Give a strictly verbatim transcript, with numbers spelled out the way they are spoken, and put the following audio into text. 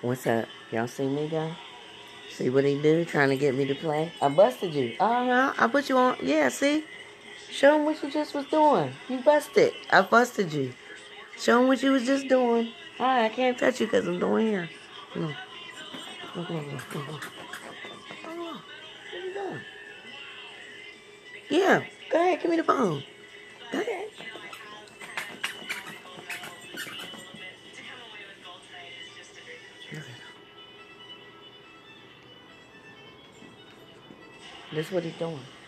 What's up? Y'all see Migo? See what he do? Trying to get me to play? I busted you. Uh-huh. I put you on. Yeah, see? Show him what you just was doing. You busted. I busted you. Show him what you was just doing. All right, I can't touch you because I'm doing here. Come on. Come on, come on, come on. Come on. Come on. What you doing? Yeah. Go ahead. Give me the phone. Go ahead. This is what he's doing.